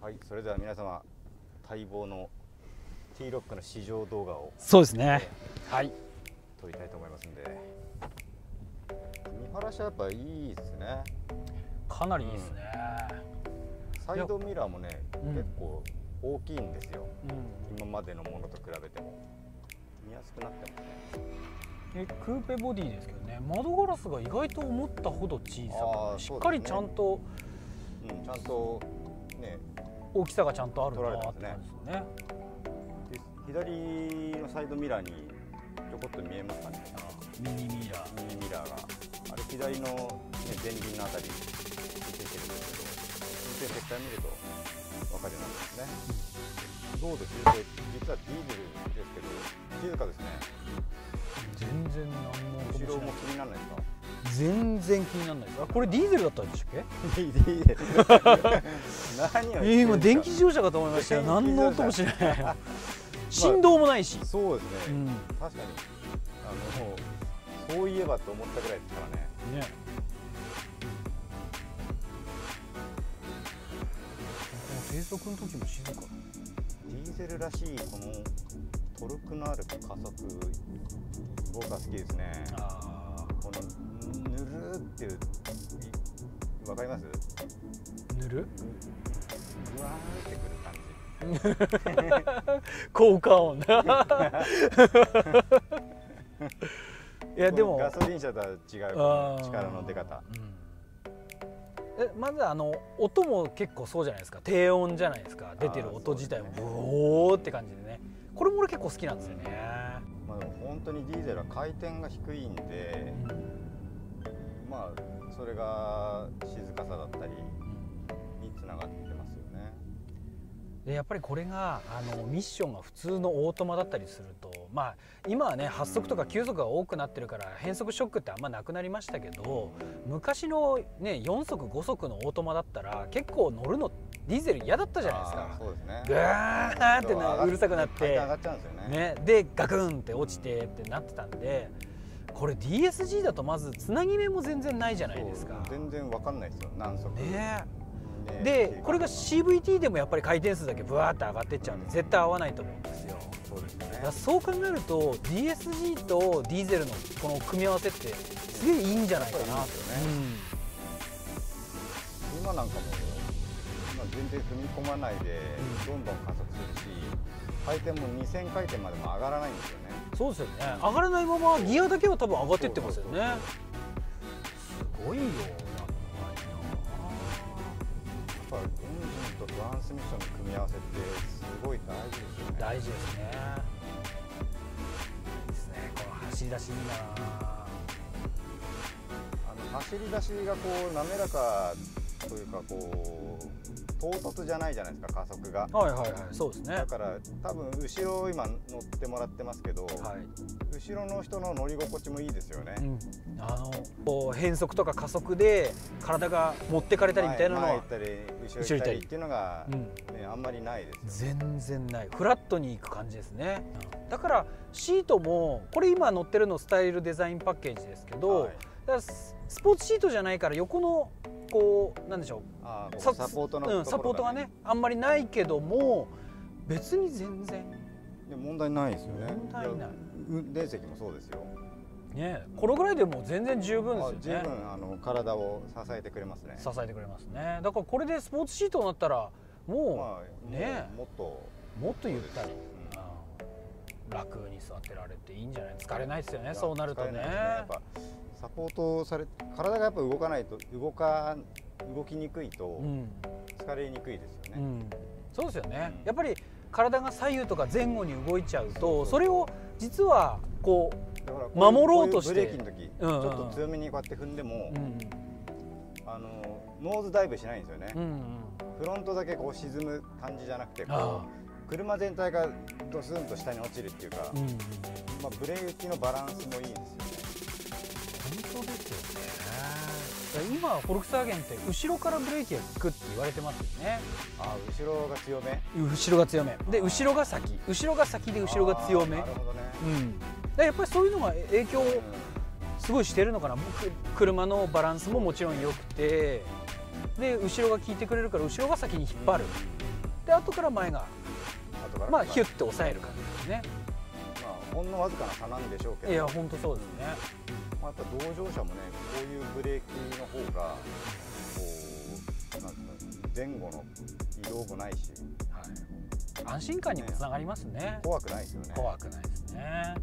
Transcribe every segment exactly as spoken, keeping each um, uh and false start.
はい、それでは皆様待望の T ロックの試乗動画をそうですね、はい、 撮りたいと思いますんで、見晴らしはやっぱいいですね。 かなりいいですね、 うん、サイドミラーもね、 うん、 結構大きいんですよ、 うん、 今までのものと比べても見やすくなってますね。 えクーペボディですけどね、窓ガラスが意外と思ったほど小さく、しっかりちゃんと、 うん、ちゃんとね大きさがちゃんとあるなって感じですよね。 で左のサイドミラーにちょこっと見えますかね、 ミニミラーミニミラーがあれ左の、ね、前輪のあたりについてるんですけど、運転席から見ると分かるようになってますね。どうです？これ実はディーゼルですけど静かですね。 全然何も後ろも気にならないですか？ 全然気にならないです。あ、これディーゼルだったんでしたっけ？ ディーゼル何を言ってるんですか？ 今電気自動車かと思いましたよ。何の音もしない振動もないし、まあ、 そうですね、うん、確かにあのそういえばと思ったぐらいですからね。ね、 低速の時も静か。 ディーゼルらしいこのトルクのある加速、僕は好きですね。あ、このぬるっていうわかります？ ぬる？ ぐわーってくる感じ。 効果音。いやでもガソリン車とは違う力の出方。 えまずあの音も結構そうじゃないですか。低音じゃないですか。出てる音自体もブオーって感じでね。これも俺結構好きなんですよね。 まあでも本当にディーゼルは回転が低いんで、うん、まあそれが静かさだったりにつながってますよね。 でやっぱりこれがあのミッションが普通のオートマだったりすると、まあ今はねはっ速とかきゅう速が多くなってるから変速ショックってあんまなくなりましたけど、昔のねよん速ご速のオートマだったら結構乗るのディーゼル嫌だったじゃないですか。 そうですね。 グワーってなうるさくなって上がっちゃうんですよね。 ね、でガクンって落ちてってなってたんで、これ ディーエスジー だとまずつなぎ目も全然ないじゃないですか。 全然わかんないですよ、何速。ね。 でこれが シーブイティー でもやっぱり回転数だけブワーって上がっていっちゃうんで絶対合わないと思うんですよ。 そうですね。 そう考えると ディーエスジー とディーゼルのこの組み合わせってすげえいいんじゃないかな。 今なんかも全然踏み込まないでどんどん加速するし、回転もにせん回転までも上がらないんですよね。 そうですよね。上がらないままギアだけは多分上がってってますよね。すごいよ。 エンジンとトランスミッションの組み合わせってすごい大事ですよね。 大事ですね。いいですね。この走り出しいいな。 あの走り出しがこう滑らかというかこう唐突じゃないじゃないですか、加速が。 はいはいはい、そうですね。 だから多分後ろ今乗ってもらってますけど、はい、後ろの人の乗り心地もいいですよね。うん、 あのこう変速とか加速で体が持ってかれたりみたいなのは、前行ったり後ろ行ったりっていうのが、ね、うん、あんまりないです、 ね。全然ない。フラットに行く感じですね。だからシートもこれ今乗ってるのスタイルデザインパッケージですけど、はい、だからスポーツシートじゃないから横のこうなんでしょう、 あサポートのところがね、 うん、サポートがねあんまりないけども別に全然で問題ないですよね。 問題ない。 運転席もそうですよね。これぐらいでも全然十分ですよね。 十分あの体を支えてくれますね。 支えてくれますね。だからこれでスポーツシートになったらもう、まあ、ねもっともっとゆったり、うん、楽に座ってられていいんじゃない。疲れないですよね、そうなるとね。やっぱサポートされ体がやっぱ動かないと動か動きにくいと疲れにくいですよね。うん、 そうですよね、うん、やっぱり体が左右とか前後に動いちゃうとそれを実はこう守ろうとしてブレーキの時ちょっと強めにこうやって踏んでも、うん、あのノーズダイブしないんですよね。うんうん、フロントだけこう沈む感じじゃなくてこう車全体がドスンと下に落ちるっていうか、うんうん、まあ、ブレーキのバランスもいいですよね。 本当ですよね。今フォルクスワーゲンって後ろからブレーキが効くって言われてますよね。 あ、後ろが強め。 後ろが強めで後ろが先、後ろが先で後ろが強め。 なるほどね。 うん。でやっぱりそういうのが影響をすごいしてるのかな。僕車のバランスももちろん良くて、で後ろが効いてくれるから後ろが先に引っ張る。 で後から前が後からまあヒュッて抑える感じですね。 まあほんのわずかな差なんでしょうけど、 いや本当そうですね。 まあ、やっぱ同乗者もねこういうブレーキの方がこうなんですか前後の移動もないし、 はい、安心感にもつながりますね。ね、 怖くないですよね。 怖くないですね。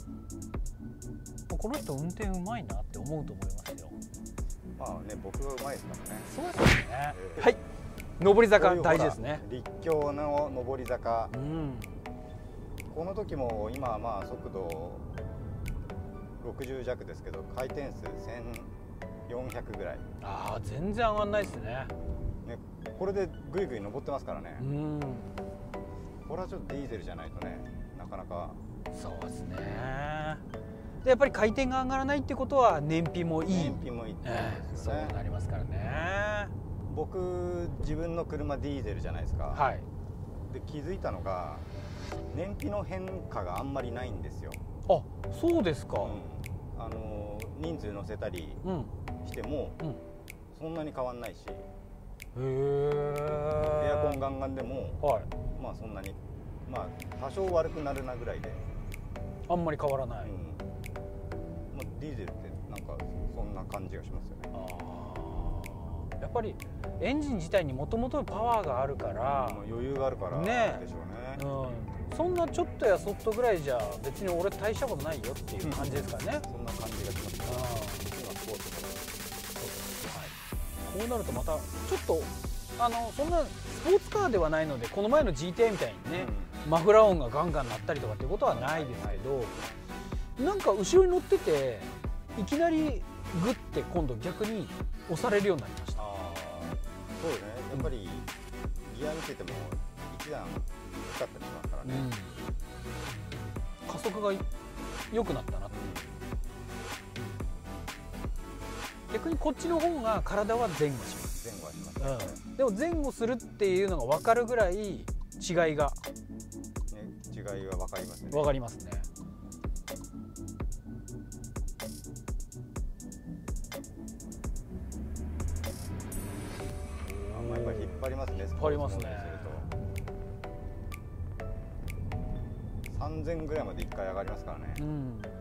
この人運転うまいなって思うと思いますよ。 まあね、僕がうまいですからね。 そうですね、えー、はい、上り坂大事ですね。 立教の上り坂、 うん、 この時も今はまあ速度ろくじゅう弱ですけど回転数せんよんひゃくぐらい。 ああ全然上がんないですね。 ね、これでぐいぐい登ってますからね。 うん、 これはちょっとディーゼルじゃないとねなかなか。 そうですね。でやっぱり回転が上がらないってことは燃費もいい。 燃費もいいってことですよね。 そうなりますからね。 僕自分の車ディーゼルじゃないですか。 はい。 で気づいたのが燃費の変化があんまりないんですよ。 あ、そうですか。 うん、あの人数乗せたりしても、うん、そんなに変わんないし。へえ。 エアコンガンガンでも、はい、まあそんなにまあ多少悪くなるなぐらいで。 あんまり変わらない。うん、 まあ、ディーゼルってなんかそんな感じがしますよね。 あ、やっぱりエンジン自体にもともとパワーがあるから、 うん、余裕があるからねでしょうね。 うん、そんなちょっとやそっとぐらいじゃ別に俺大したことないよっていう感じですからね。 そんな感じがしますね。今スポーツで、 はい、こうなるとまたちょっとあのそんなスポーツカーではないのでこの前の ジーティーエー みたいにね、うん、マフラー音がガンガン鳴ったりとかっていうことはないですけど、なんか後ろに乗ってていきなりグッて今度逆に押されるようになりました。あ、 そうですね。やっぱりギア見てても一段低かったりしますからね。 うん、加速が良くなったなと。逆にこっちの方が体は前後します。 前後はします、ね、 うん、でも前後するっていうのが分かるぐらい違いが、ね、 違いが分かりますね。 分かりますね。 やっぱり引っ張りますね。 引っ張りますね。 さんぜんぐらいまでいっかい上がりますからね。うん、 で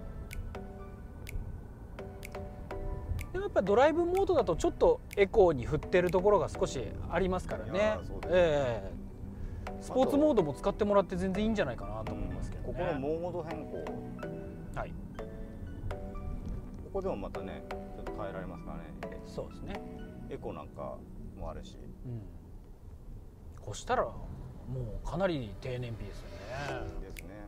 もやっぱドライブモードだとちょっとエコーに振ってるところが少しありますからね。ええー、スポーツモードも使ってもらって全然いいんじゃないかなと思いますけどね。 ここのモード変更、 はい、ここでもまたねちょっと変えられますからね。 そうですね。 エコなんかもあるし、 うん、こうしたらもうかなり低燃費ですよね。 ですね。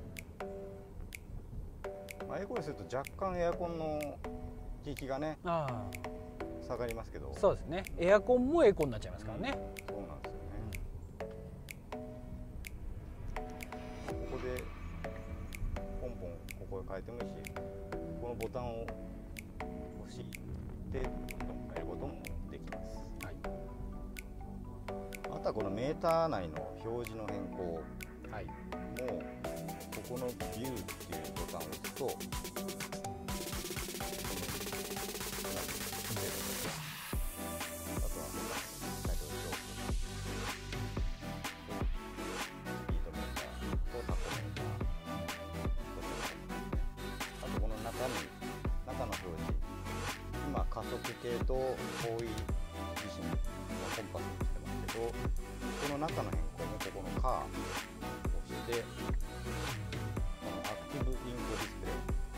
まあ、エコにすると若干エアコンの効きがねあ下がりますけど。 そうですね。エアコンもエコになっちゃいますからね。 うん、そうなんですよね。うん、ここでポンポンここで変えてもいいし、このボタンを押してどんどん変えることもできます。はい、あとはこのメーター内の表示の変更も、はい、ここのビューっていうボタンを押すと加速計と方位自身のコンパスにしてますけど、この中の変更もここのカーを押してこのアクティブインフォディスプレ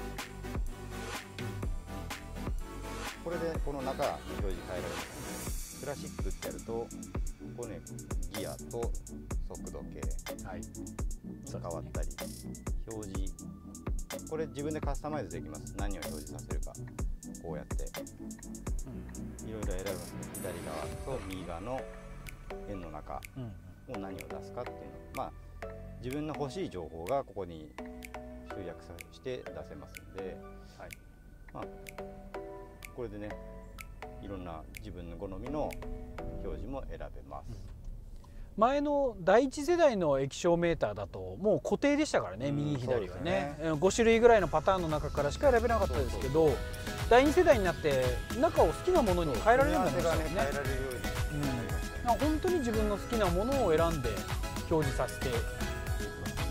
イ、これでこの中の表示変えられますので、クラシックってやるとここねギアと速度計に変わったり、表示これ自分でカスタマイズできます。何を表示させるかこうやっていろいろ選べますね。左側と右側の円の中を何を出すかっていうの、まあ自分の欲しい情報がここに集約して出せますので、はい、まあこれでねいろんな自分の好みの表示も選べます。うん、 前のだいいち世代の液晶メーターだともう固定でしたからね、右左はね、ねご種類ぐらいのパターンの中からしか選べなかったですけど、だいに世代になって中を好きなものに変えられるようになりましたよね。 本当に自分の好きなものを選んで表示させて